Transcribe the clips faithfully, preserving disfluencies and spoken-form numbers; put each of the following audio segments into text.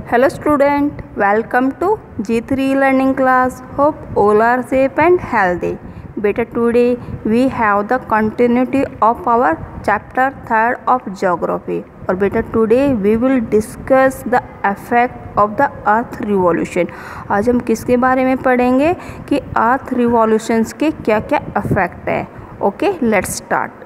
Hello student, welcome to G three learning class. Hope all are safe and healthy. Beta, today we have the continuity of our chapter third of geography. और बेटा today we will discuss the effect of the earth revolution. आज हम किसके बारे में पढ़ेंगे कि earth revolutions के क्या क्या effect है. Okay, let's start.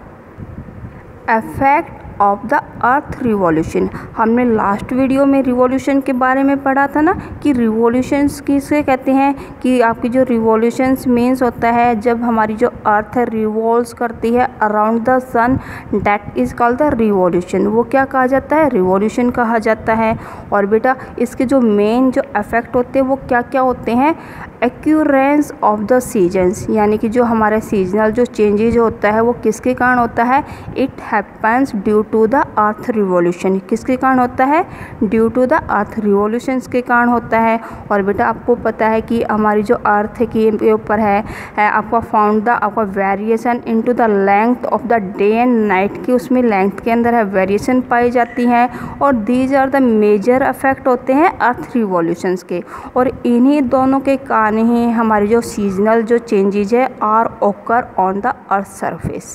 Effect of the earth revolution. हमने लास्ट वीडियो में रिवॉल्यूशन के बारे में पढ़ा था ना कि रिवॉल्यूशंस किसे कहते हैं कि आपकी जो रिवॉल्यूशंस मीन्स होता है जब हमारी जो अर्थ है रिवॉल्व्स करती है around the sun, that is called the revolution. वो क्या कहा जाता है? रिवॉल्यूशन कहा जाता है. और बेटा इसके जो मेन जो इफेक्ट होते हैं वो क्या क्या होते हैं? एक्यूरेंस ऑफ द सीजन्स, यानी कि जो हमारे सीजनल जो चेंजेज होता है वो किसके कारण होता है? It happens due to the earth revolution. किसके कारण होता है? Due to the earth revolutions के कारण होता है. और बेटा आपको पता है कि हमारी जो अर्थ के ऊपर है, है आपका फाउंड द आपका variation into the length of the day and night की उसमें लेंथ के अंदर है वेरिएशन पाई जाती हैं. और these are the major effect होते हैं अर्थ रिवॉल्यूशंस के. और इन्हीं दोनों के कारण ही हमारी जो सीजनल जो चेंजेज है are occur on the earth surface.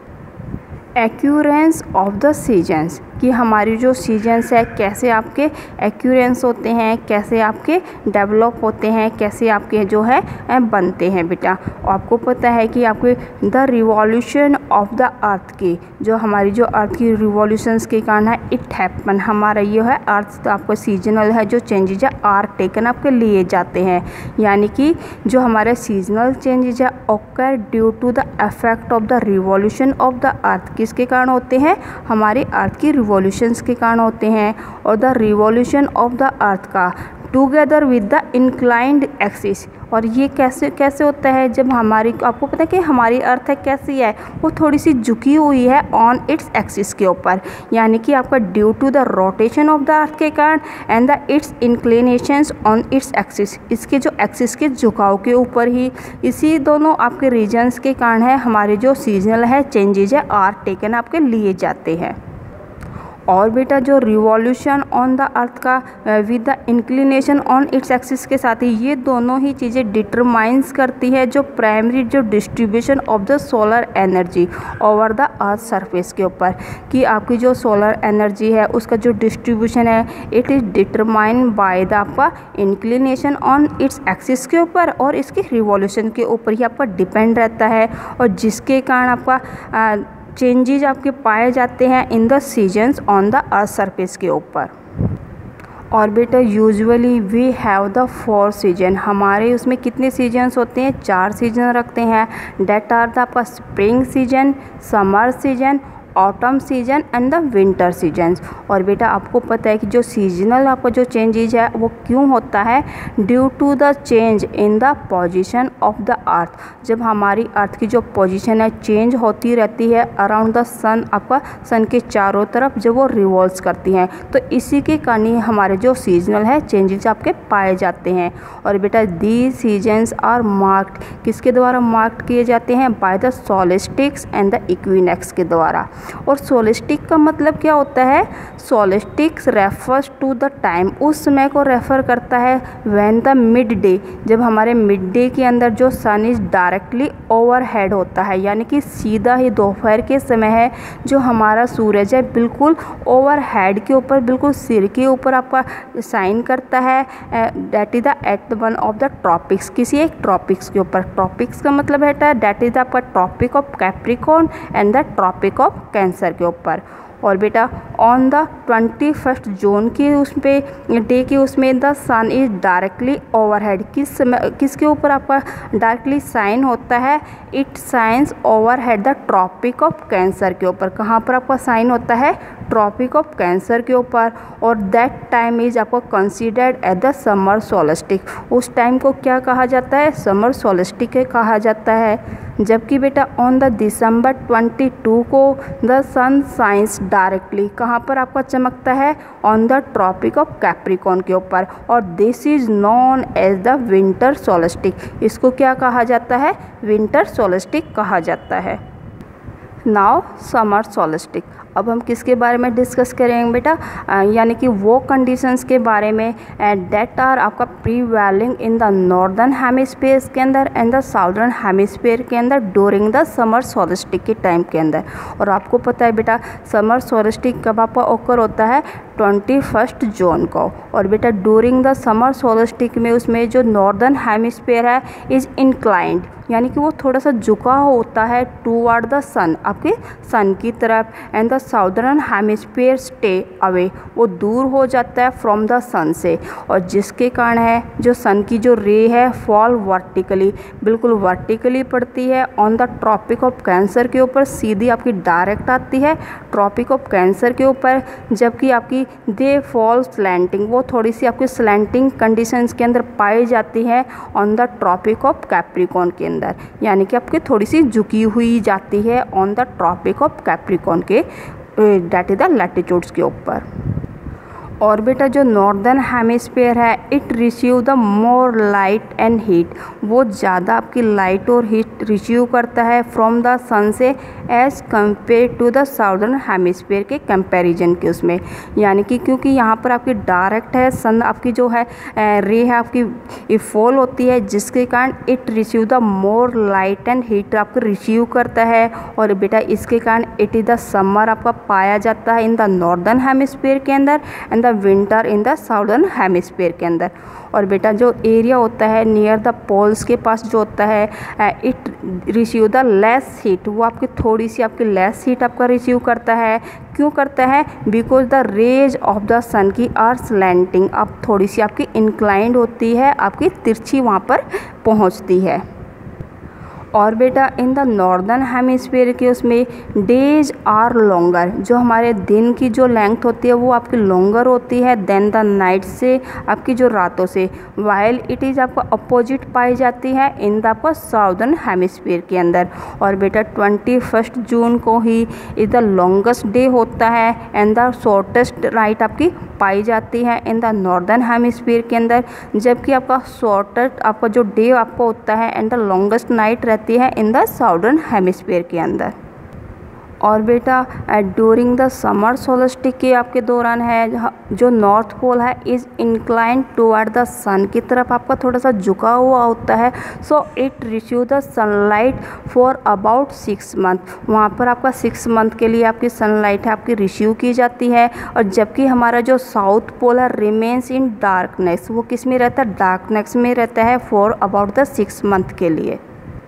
Occurrence of the seasons कि हमारी जो सीजन्स है कैसे आपके एक्यूरेंस होते हैं, कैसे आपके डेवलप होते हैं, कैसे आपके जो है बनते हैं. बेटा आपको पता है कि आपके the revolution of the earth की जो हमारी जो अर्थ की रिवॉल्यूशंस के कारण है इट हैपन, हमारा ये है अर्थ आपको सीजनल है जो चेंजेज है आर टेकन आपके लिए जाते हैं. यानी कि जो हमारे सीजनल चेंजेज है occur due to the effect of the revolution of the earth. किसके कारण होते हैं? हमारी अर्थ की रिवॉल्यूशंस के कारण होते हैं. और the revolution of the earth का together with the inclined axis. और ये कैसे कैसे होता है? जब हमारी आपको पता है कि हमारी अर्थ है कैसी है, वो थोड़ी सी झुकी हुई है ऑन इट्स एक्सिस के ऊपर. यानी कि आपका due to the rotation of the earth के कारण and the its inclinations on its axis, इसके जो एक्सिस के झुकाव के ऊपर ही इसी दोनों आपके रीजन्स के कारण है हमारे जो सीजनल है चेंजेज है आर टेकन आपके लिए जाते हैं. और बेटा जो रिवॉल्यूशन ऑन द अर्थ का with the inclination on its axis के साथ ही ये दोनों ही चीज़ें डिटरमाइंस करती है जो प्राइमरी जो distribution of the solar energy over the earth surface के ऊपर. कि आपकी जो सोलर एनर्जी है उसका जो डिस्ट्रीब्यूशन है it is determine by the आपका इंक्लिनेशन ऑन इट्स एक्सिस के ऊपर और इसकी रिवॉल्यूशन के ऊपर ही आपका डिपेंड रहता है. और जिसके कारण आपका आ, चेंजेज आपके पाए जाते हैं in the seasons on the earth surface के ऊपर. और बेटा usually we have the four season, हमारे उसमें कितने सीजन्स होते हैं? चार सीजन रखते हैं. डेट आर द आपका spring season, summer season, autumn season and the winter seasons. और बेटा आपको पता है कि जो सीजनल आपका जो चेंजेज है वो क्यों होता है? Due to the change in the position of the earth. जब हमारी अर्थ की जो पोजीशन है चेंज होती रहती है अराउंड द सन, आपका सन के चारों तरफ जब वो रिवॉल्व्स करती हैं, तो इसी के कारण ही हमारे जो सीजनल है चेंजेस आपके पाए जाते हैं. और बेटा दी सीजन्स आर मार्क्ड, किसके द्वारा मार्क्ड किए जाते हैं? By the solstices and the equinox के द्वारा. और सोलिस्टिक का मतलब क्या होता है? Solstices refers to the time, उस समय को रेफर करता है व्हेन द मिड डे, जब हमारे मिड डे के अंदर जो सन इज डायरेक्टली ओवरहेड होता है, यानी कि सीधा ही दोपहर के समय है जो हमारा सूरज है बिल्कुल ओवरहेड के ऊपर, बिल्कुल सिर के ऊपर आपका साइन करता है. That is the at one of the tropics, किसी एक ट्रॉपिक्स के ऊपर. ट्रॉपिक्स का मतलब है दैट इज आपका tropic of Capricorn and the tropic of Cancer के ऊपर. और बेटा on the twenty first June की उस पे डे के उसमें the sun is directly overhead, किस किसके ऊपर आपका डायरेक्टली साइन होता है? It shines overhead the tropic of Cancer के ऊपर. कहाँ पर आपका साइन होता है? ट्रॉपिक ऑफ कैंसर के ऊपर. और दैट टाइम इज आपको considered at the summer solstice, उस टाइम को क्या कहा जाता है? समर सोलिस्टिक कहा जाता है. जबकि बेटा on the December twenty two को द सन साइंस डायरेक्टली, कहाँ पर आपका चमकता है? On the tropic of Capricorn के ऊपर. और this is known as the winter solstice, इसको क्या कहा जाता है? विंटर सोलिस्टिक कहा जाता है. Now summer solstice. अब हम किसके बारे में डिस्कस करेंगे बेटा, यानी कि वो कंडीशंस के बारे में दैट आर आपका prevailing in the northern hemisphere के अंदर एंड द साउदर्न हेमिस्फीयर के अंदर ड्यूरिंग द समर सोलिस्टिक के टाइम के अंदर। और आपको पता है बेटा समर सोलिस्टिक कब आपका ओकर होता है, ट्वेंटी फर्स्ट जून को। और बेटा ड्यूरिंग द समर सोलिस्टिक में उसमें जो नॉर्दर्न हेमिस्फीयर है इज इंक्लाइंड, यानी कि वो थोड़ा सा झुका होता है टूवर्ड द सन, आपके सन की तरफ, and the southern hemisphere stay away, वो दूर हो जाता है फ्रॉम द सन से। और जिसके कारण है जो सन की जो रे है फॉल वर्टिकली, बिल्कुल वर्टिकली पड़ती है on the tropic of Cancer के ऊपर, सीधी आपकी डायरेक्ट आती है ट्रॉपिक ऑफ कैंसर के ऊपर, जबकि आपकी दे फॉल स्लैंटिंग, वो थोड़ी सी आपकी स्लैंटिंग कंडीशंस के अंदर पाई जाती है on the tropic of Capricorn के अंदर, यानी कि आपकी थोड़ी सी झुकी हुई जाती है on the tropic of Capricorn के, दैट इज द लैटिट्यूड्स के ऊपर। और बेटा जो नॉर्दर्न हेमिस्फीयर है it receive the more light and heat, वो ज़्यादा आपकी लाइट और हीट रिसीव करता है फ्रॉम द सन से as compare to the southern hemisphere के कंपैरिजन के उसमें, यानी कि क्योंकि यहाँ पर आपकी डायरेक्ट है सन, आपकी जो है रे है आपकी फॉल होती है, जिसके कारण it receive the more light and heat आपको रिसीव करता है। और बेटा इसके कारण इट इज़ द समर आपका पाया जाता है इन द नॉर्दर्न हेमिस्फीयर के अंदर and the winter in the southern hemisphere के अंदर। और बेटा जो एरिया होता है नियर द पोल्स के पास जो होता है it receive the less heat, वो आपकी थोड़ी सी आपकी लेस हीट आपका रिसीव करता है। क्यों करता है, because the rays of the sun की आर स्लैंटिंग, अब थोड़ी सी आपकी इंक्लाइंड होती है, आपकी तिरछी वहाँ पर पहुँचती है। और बेटा इन द नॉर्दर्न हेमिस्फीयर के उसमें डेज आर लॉन्गर, जो हमारे दिन की जो लेंथ होती है वो आपकी लॉन्गर होती है देन द नाइट से, आपकी जो रातों से, वाइल इट इज़ आपको अपोजिट पाई जाती है इन द आपका साउदर्न हेमिस्फीयर के अंदर। और बेटा ट्वेंटी फर्स्ट जून को ही इज़ द लॉन्गेस्ट डे होता है एंड द शॉर्टेस्ट नाइट आपकी पाई जाती है इन द नॉर्दर्न हेमिस्फीयर के अंदर, जबकि आपका शॉर्टेस्ट आपका जो डे आपका होता है एंड द लॉन्गेस्ट नाइट रहती है इन द साउदर्न हेमिस्फीयर के अंदर। और बेटा ड्यूरिंग द समर सोलिस्टिक के आपके दौरान है जो नॉर्थ पोल है is incline toward the sun की तरफ आपका थोड़ा सा झुका हुआ होता है, so it receive the sunlight for about six month, वहाँ पर आपका सिक्स मंथ के लिए आपकी सनलाइट है आपकी रिसीव की जाती है। और जबकि हमारा जो साउथ पोल है रिमेन्स इन डार्कनेस, वो किस में रहता है, डार्कनेस में रहता है for about the six month के लिए।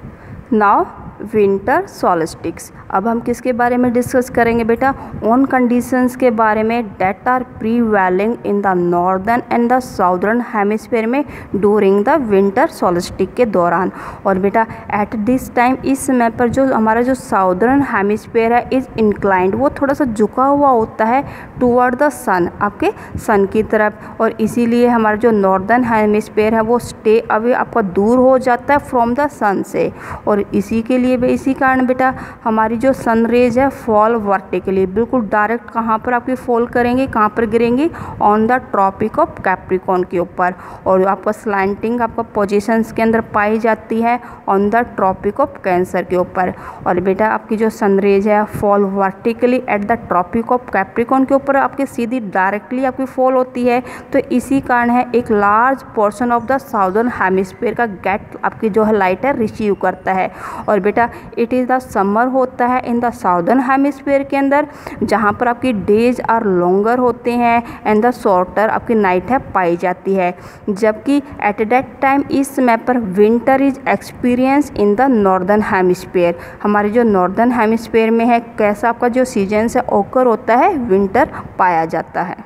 नाउ विंटर सोलिस्टिक्स, अब हम किसके बारे में डिस्कस करेंगे बेटा, उन कंडीशंस के बारे में that are prevailing in the northern and the southern hemisphere में ड्यूरिंग द विंटर सोलिस्टिक के दौरान। और बेटा एट दिस टाइम, इस समय पर जो हमारा जो साउदर्न हेमिस्फीयर है इज़ इंक्लाइंड, वो थोड़ा सा झुका हुआ होता है टूवर्ड द सन, आपके सन की तरफ, और इसीलिए हमारा जो नॉर्दर्न हेमिस्फीयर है वो स्टे अवे आपका दूर हो जाता है फ्रॉम द सन से। और इसी के लिए इसी कारण बेटा हमारी जो सन रेज है फॉल वर्टिकली, बिल्कुल डायरेक्ट कहाँ पर आपकी फॉल करेंगे, कहाँ पर गिरेंगी, on the tropic of Capricorn के ऊपर। और आपका स्लैंटिंग आपका पोजीशंस के अंदर पाई जाती है on the tropic of Cancer के ऊपर। और बेटा आपकी जो सन रेज है fall vertically at the tropic of Capricorn के ऊपर आपकी सीधी डायरेक्टली आपकी फॉल होती है। तो इसी कारण है एक large portion of the southern hemisphere का गेट आपकी जो है लाइट है रिसीव करता है। और बेटा इट इज़ द समर होता है इन द साउदर्न हेमिस्फीयर के अंदर, जहाँ पर आपकी डेज आर लॉन्गर होते हैं एंड द शॉर्टर आपकी नाइट है पाई जाती है। जबकि एट दैट टाइम, इस समय पर winter is experience in the northern hemisphere, हमारे जो नॉर्दर्न हेमिस्फीयर में है कैसा आपका जो सीजन से ओकर होता है, विंटर पाया जाता है।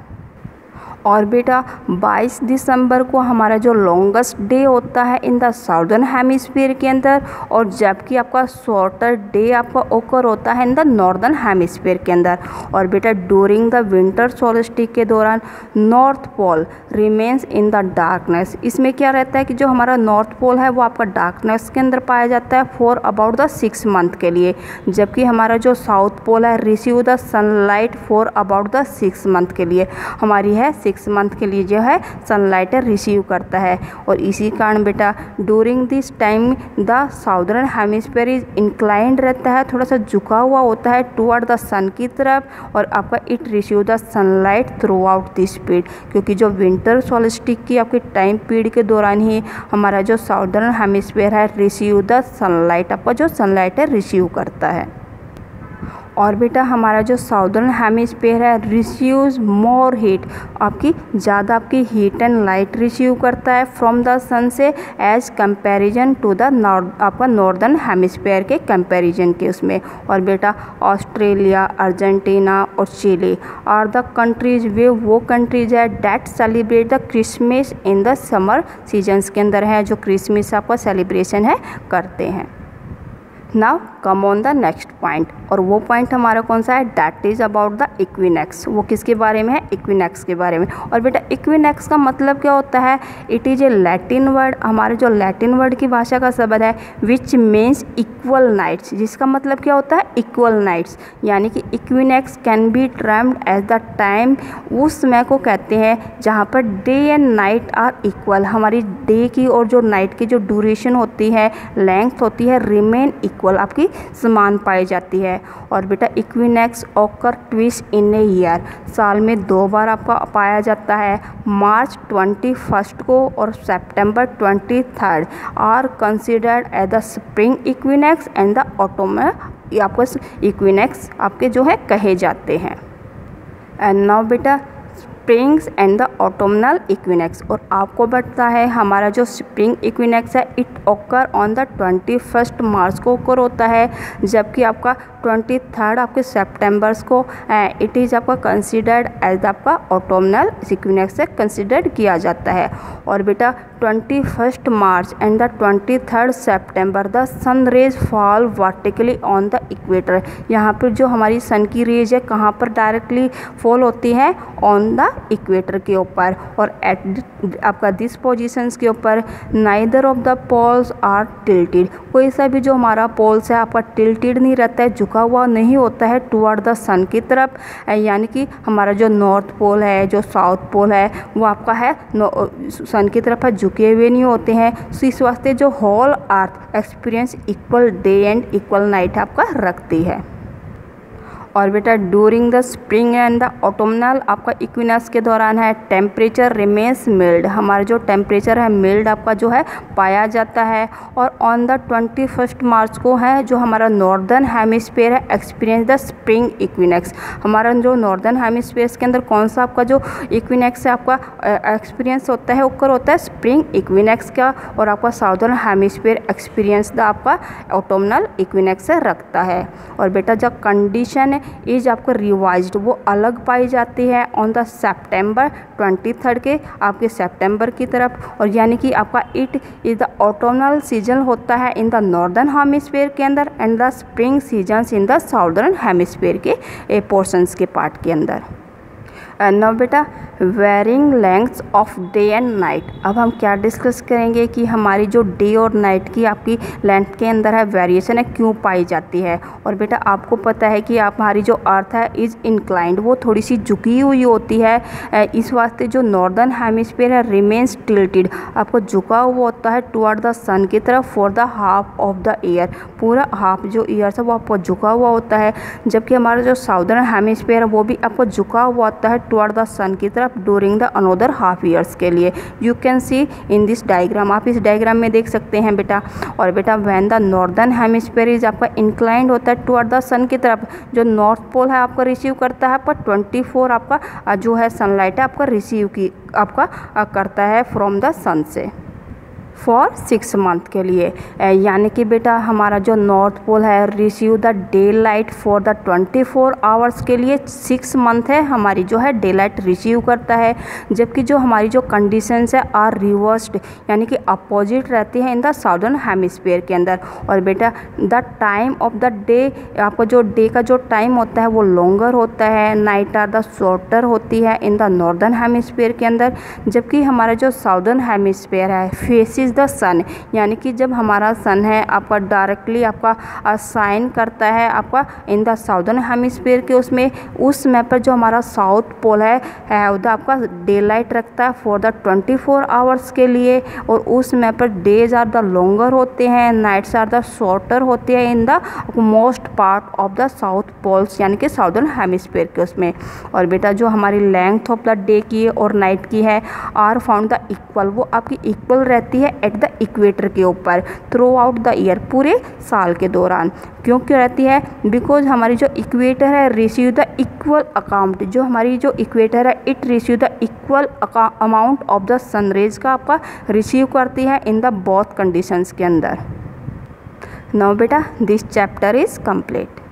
और बेटा बाईस दिसंबर को हमारा जो लॉन्गेस्ट डे होता है इन द साउदर्न हेमिस्फीयर के अंदर, और जबकि आपका शॉर्टर डे आपका ओकर होता है इन द नॉर्दर्न हेमिस्फीयर के अंदर। और बेटा ड्यूरिंग द विंटर सोलिस्टिक के दौरान north pole remains in the darkness, इसमें क्या रहता है कि जो हमारा नॉर्थ पोल है वो आपका डार्कनेस के अंदर पाया जाता है for about the six month के लिए, जबकि हमारा जो साउथ पोल है receive the sunlight for about the six month के लिए, हमारी है सिक्स मंथ के लिए जो है सनलाइट रिसीव करता है। और इसी कारण बेटा during this time the southern hemisphere is inclined रहता है, थोड़ा सा झुका हुआ होता है टुवर्ड द सन की तरफ, और आपका it receive the sunlight throughout this period, क्योंकि जो विंटर सोल्स्टिस की आपके टाइम पीरियड के दौरान ही हमारा जो साउदर्न हेमिस्फीयर है रिसीव द सनलाइट, आपका जो सनलाइट है रिसीव करता है। और बेटा हमारा जो साउदर्न हेमिस्फीयर है रिसीव्स मोर हीट, आपकी ज़्यादा आपकी हीट एंड लाइट रिसीव करता है फ्रॉम द सन से as comparison to the north, आपका नॉर्दर्न हेमिस्फीयर के कंपैरिजन के उसमें। और बेटा ऑस्ट्रेलिया, अर्जेंटीना और चिली आर द कंट्रीज, वे वो कंट्रीज है that celebrate the Christmas in the summer seasons के अंदर है, जो क्रिसमस आपका सेलिब्रेशन है करते हैं। Now come on the next point, और वो पॉइंट हमारा कौन सा है, that is about the equinox. वो किसके बारे में है, इक्विनेक्स के बारे में। और बेटा इक्विनेक्स का मतलब क्या होता है, it is a Latin word, हमारे जो लैटिन वर्ड की भाषा का शब्द है विच मीन्स इक्वल नाइट्स, जिसका मतलब क्या होता है इक्वल नाइट्स, यानी कि equinox can be termed as the time, उस समय को कहते हैं जहाँ पर day and night are equal, हमारी डे की और जो नाइट की जो ड्यूरेशन होती है, लेंथ होती है, रिमेन इक्वल, आपकी समान पाई जाती है। और बेटा equinox occur twice in a year, साल में दो बार आपका पाया जाता है, मार्च ट्वेंटी फर्स्ट को और September twenty third are considered as the spring equinox and the autumn, आपको इक्विनेक्स आपके जो है कहे जाते हैं। एंड नाउ बेटा springs and the autumnal equinox, और आपको बताता है हमारा जो स्प्रिंग इक्विनेक्स है it occur on the twenty first March को ओकर होता है, जबकि आपका ट्वेंटी थर्ड आपके सितंबर्स को इट इज़ आपका कंसिडर्ड एज आपका ऑटोमनल इक्विनेक्स से कंसिडर्ड किया जाता है। और बेटा twenty first March and the twenty third September the sun rays fall vertically on the equator, यहाँ पर जो हमारी सन की रेज है कहाँ पर डायरेक्टली फॉल होती है, ऑन द इक्वेटर के ऊपर। और एट आपका दिस पोजीशंस के ऊपर neither of the poles are tilted, कोई सा भी जो हमारा पोल्स है आपका टिल्टेड नहीं रहता है, झुका हुआ नहीं होता है टुवर्ड द सन की तरफ, यानी कि हमारा जो नॉर्थ पोल है, जो साउथ पोल है वो आपका है सन की तरफ है, झुके हुए नहीं होते हैं। सो इस वास्ते जो whole earth experience equal day and equal night आपका रखती है। और बेटा during the spring and the autumnal आपका इक्विनेक्स के दौरान है टेम्परेचर रिमेन्स मिल्ड, हमारा जो टेम्परेचर है मिल्ड आपका जो है पाया जाता है। और on the twenty first March को है जो हमारा नॉर्दर्न हेमिस्फीयर है एक्सपीरियंस द स्प्रिंग इक्विनेक्स, हमारा जो नॉर्दर्न हेमिस्फीयर के अंदर कौन सा आपका जो इक्विनेक्स है आपका एक्सपीरियंस होता है ऊपर होता है स्प्रिंग इक्विनेक्स का, और आपका साउदर्न हेमिस्फीयर एक्सपीरियंस द आपका ऑटोमनल इक्विनेक्स से रखता है। और बेटा जब कंडीशन इज आपको रिवाइज्ड वो अलग पाई जाती है on the September twenty third के आपके सितंबर की तरफ, और यानी कि आपका it is the autumnal season होता है इन द नॉर्दर्न हेमिस्फीयर के अंदर and the spring seasons in the southern hemisphere के पोर्शंस के पार्ट के अंदर। नाउ बेटा varying lengths of day and night, अब हम क्या डिस्कस करेंगे कि हमारी जो डे और नाइट की आपकी लेंथ के अंदर है वेरिएशन है क्यों पाई जाती है। और बेटा आपको पता है कि आप हमारी जो अर्थ है इज़ इंक्लाइंड, वो थोड़ी सी झुकी हुई होती है, इस वास्ते जो नॉर्दर्न हेमिस्फीयर है रिमेन्स टिल्टेड, आपको झुका हुआ होता है टुवर्ड द सन की तरफ for the half of the year, पूरा हाफ जो ईयर है वो आपको झुका हुआ होता है, जबकि हमारा जो साउदर्न हेमिस्फीयर है वो भी आपको झुका हुआ होता है टुवर्ड द सन की तरफ during the another half years के लिए। You can see in this diagram, आप इस डायग्राम में देख सकते हैं बेटा। और बेटा when the northern hemisphere is आपका इंक्लाइंड होता है टुवर्ड द सन की तरफ, जो नॉर्थ पोल है आपका रिसीव करता है पर ट्वेंटी फोर आपका जो है सनलाइट है आपका रिसीव की आपका करता है फ्रॉम द सन से फॉर सिक्स मंथ के लिए, यानी कि बेटा हमारा जो नॉर्थ पोल है receive the day light for the twenty four hours के लिए सिक्स मंथ है हमारी जो है डे लाइट रिसीव करता है, जबकि जो हमारी जो कंडीशंस है आर रिवर्स्ड, यानी कि अपोजिट रहती है इन द साउदर्न हेमिस्फीयर के अंदर। और बेटा the time of the day, आपका जो डे का जो टाइम होता है वो लॉन्गर होता है, नाइट आर द शॉर्टर होती है इन द नॉर्दर्न हेमिस्फीयर के अंदर, जबकि हमारा जो साउदर्न हेमिस्फीयर है फेसिंग फेसिस द सन, यानी कि जब हमारा सन है आपका डायरेक्टली आपका साइन करता है आपका इन द साउदर्न हेमिस्फीयर के उसमें, उस समय पर जो हमारा साउथ पोल है हैव द आपका डे लाइट रखता है for the twenty four hours के लिए, और उस समय पर डेज आर द लॉन्गर होते हैं, नाइट्स आर द शॉर्टर होते हैं in the most part of the south poles, यानी कि साउदर्न हेमिस्फीयर के उसमें। और बेटा जो हमारी लेंथ ऑफ द डे की और नाइट की है आर फाउंड द इक्वल, वो आपकी इक्वल रहती है एट द इक्वेटर के ऊपर थ्रू आउट द ईयर, पूरे साल के दौरान। क्यों क्यों रहती है? बिकॉज हमारी जो इक्वेटर है रिसीव द इक्वल अकाउंट, जो हमारी जो इक्वेटर है it receive the equal amount of the sun rays का आपका रिसीव करती है इन द बोथ कंडीशंस के अंदर। नाउ बेटा दिस चैप्टर इज कंप्लीट।